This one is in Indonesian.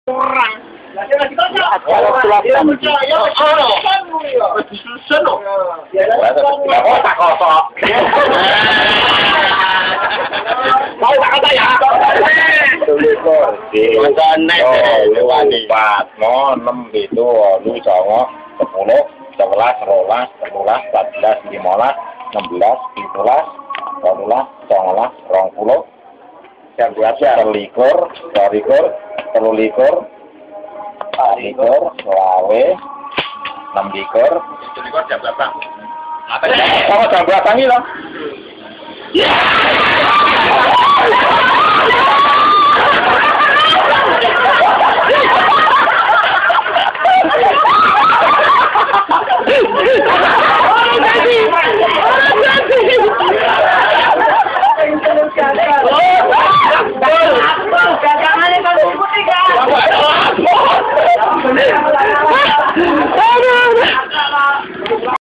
Orang. Mau tak kata ya? Tulikor di empat, no, 6, 7, 8, 9, 10, 11, 12, 13, 14, 15, 16, 17, 18, 19, 20, 23, 24, 26, jam berapa? Sama jam berapa nih loh? Aduh.